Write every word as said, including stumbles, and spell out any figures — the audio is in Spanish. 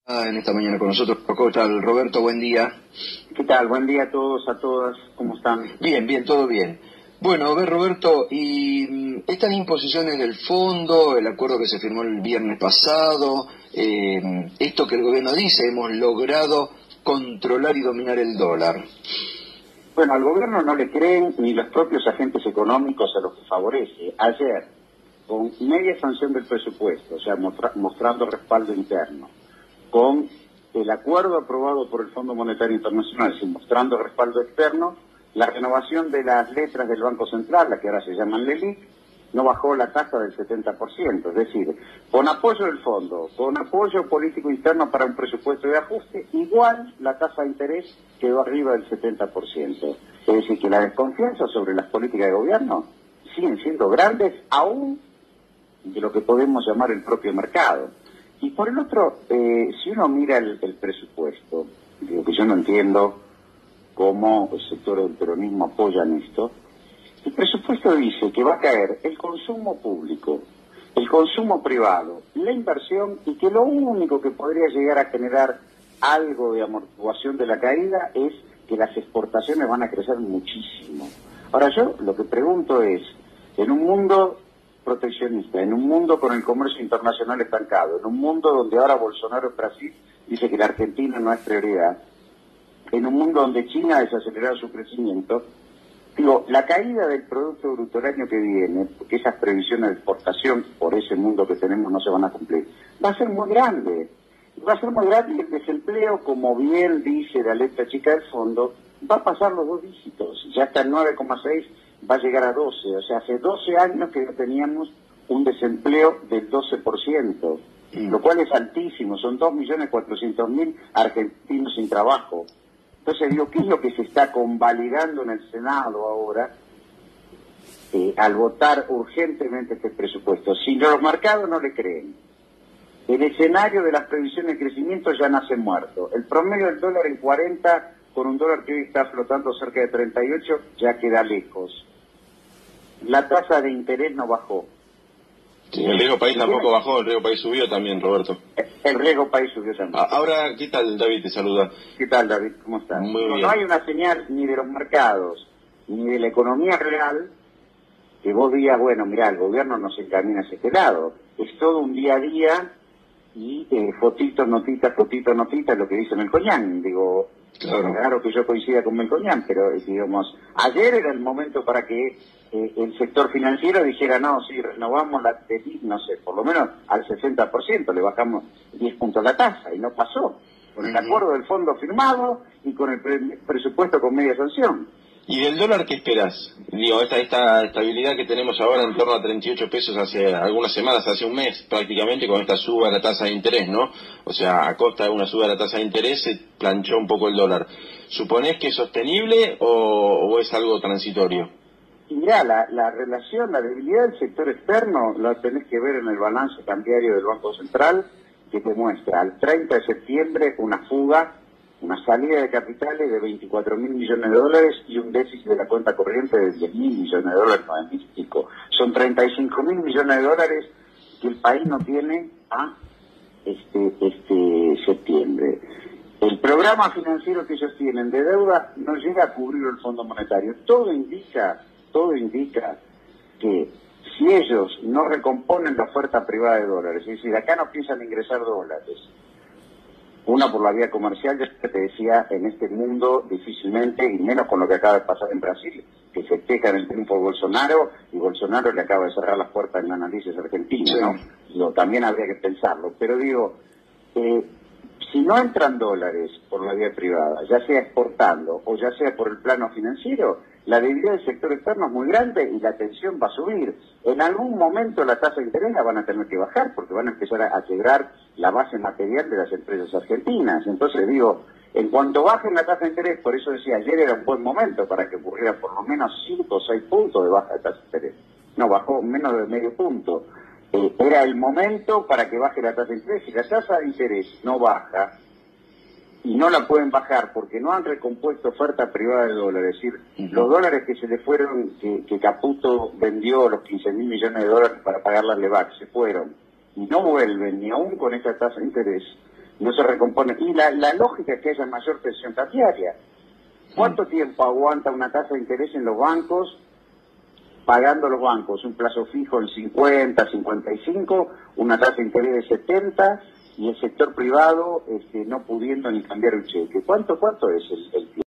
En esta mañana con nosotros, ¿cómo tal? Roberto, buen día. ¿Qué tal? Buen día a todos, a todas, ¿cómo están? Bien, bien, todo bien. Bueno, a ver, Roberto, y estas imposiciones del fondo, el acuerdo que se firmó el viernes pasado, eh, esto que el gobierno dice, hemos logrado controlar y dominar el dólar. Bueno, al gobierno no le creen ni los propios agentes económicos a los que favorece. Ayer, con media sanción del presupuesto, o sea, mostra mostrando respaldo interno, con el acuerdo aprobado por el Fondo Monetario Internacional, sin mostrando respaldo externo, la renovación de las letras del Banco Central, la que ahora se llaman LELIQ, no bajó la tasa del setenta por ciento. Es decir, con apoyo del fondo, con apoyo político interno para un presupuesto de ajuste, igual la tasa de interés quedó arriba del setenta por ciento. Es decir, que la desconfianza sobre las políticas de gobierno siguen siendo grandes, aún de lo que podemos llamar el propio mercado. Y por el otro, eh, si uno mira el, el presupuesto, digo que yo no entiendo cómo el sector del peronismo apoya en esto, el presupuesto dice que va a caer el consumo público, el consumo privado, la inversión, y que lo único que podría llegar a generar algo de amortiguación de la caída es que las exportaciones van a crecer muchísimo. Ahora yo lo que pregunto es, en un mundo proteccionista, en un mundo con el comercio internacional estancado, en un mundo donde ahora Bolsonaro en Brasil dice que la Argentina no es prioridad, en un mundo donde China ha desacelerado su crecimiento, digo, la caída del Producto Bruto el año que viene, porque esas previsiones de exportación por ese mundo que tenemos no se van a cumplir, va a ser muy grande. Va a ser muy grande y el desempleo, como bien dice la letra chica del fondo, va a pasar los dos dígitos. Ya hasta el nueve coma seis va a llegar a doce. O sea, hace doce años que no teníamos un desempleo del doce por ciento, mm. lo cual es altísimo. Son dos millones cuatrocientos mil argentinos sin trabajo. Entonces digo, ¿qué es lo que se está convalidando en el Senado ahora eh, al votar urgentemente este presupuesto? Si los mercados no le creen, el escenario de las previsiones de crecimiento ya nace muerto. El promedio del dólar en cuarenta, con un dólar que hoy está flotando cerca de treinta y ocho, ya queda lejos. La tasa de interés no bajó. Sí, el riesgo país tampoco bajó, el riesgo país subió también, Roberto. El riesgo país subió también. Ahora, ¿qué tal, David? Te saluda. ¿Qué tal, David? ¿Cómo estás? Muy no, bien. no hay una señal ni de los mercados, ni de la economía real, que vos digas, bueno, mirá, el gobierno nos encamina hacia este lado. Es todo un día a día y eh, fotitos, notitas, fotitos, notitas, lo que dice Melconian. Digo, claro. Claro que yo coincida con Melconian, pero digamos, ayer era el momento para que eh, el sector financiero dijera, no, sí, renovamos la T I, no sé, por lo menos al sesenta por ciento, le bajamos diez puntos la tasa, y no pasó, con el acuerdo del fondo firmado y con el pre presupuesto con media sanción. ¿Y del dólar qué esperás? Digo, esta, esta estabilidad que tenemos ahora en torno a treinta y ocho pesos hace algunas semanas, hace un mes prácticamente, con esta suba de la tasa de interés, ¿no? O sea, a costa de una suba de la tasa de interés se planchó un poco el dólar. ¿Suponés que es sostenible o, o es algo transitorio? Y mirá, la, la relación, la debilidad del sector externo la tenés que ver en el balance cambiario del Banco Central, que te muestra al treinta de septiembre una fuga, una salida de capitales de veinticuatro mil millones de dólares y un déficit de la cuenta corriente de diez mil millones de dólares, nueve mil y pico. Son treinta y cinco mil millones de dólares que el país no tiene a este, este septiembre. El programa financiero que ellos tienen de deuda no llega a cubrir el Fondo Monetario. Todo indica, todo indica que si ellos no recomponen la oferta privada de dólares, es decir, acá no piensan ingresar dólares, una por la vía comercial, ya te decía, en este mundo difícilmente, y menos con lo que acaba de pasar en Brasil, que festejan el triunfo de Bolsonaro, y Bolsonaro le acaba de cerrar las puertas en la narices argentina, ¿no? Digo, también habría que pensarlo, pero digo, eh, si no entran dólares por la vía privada, ya sea exportando o ya sea por el plano financiero, la debilidad del sector externo es muy grande y la tensión va a subir. En algún momento la tasa de interés la van a tener que bajar porque van a empezar a, a quebrar la base material de las empresas argentinas. Entonces digo, en cuanto bajen la tasa de interés, por eso decía, ayer era un buen momento para que ocurriera por lo menos cinco o seis puntos de baja de tasa de interés. No, bajó menos de medio punto. Eh, era el momento para que baje la tasa de interés. Si la tasa de interés no baja, y no la pueden bajar porque no han recompuesto oferta privada de dólares, es decir, uh-huh. los dólares que se le fueron, que, que Caputo vendió, los quince mil millones de dólares para pagar la LEVAC, se fueron, y no vuelven, ni aún con esa tasa de interés, no se recompone. Y la, la lógica es que haya mayor presión cambiaria. ¿Cuánto tiempo aguanta una tasa de interés en los bancos, pagando los bancos un plazo fijo en cincuenta, cincuenta y cinco, una tasa de interés de setenta, y el sector privado este, no pudiendo ni cambiar un cheque? ¿Cuánto, cuánto es el, el tiempo?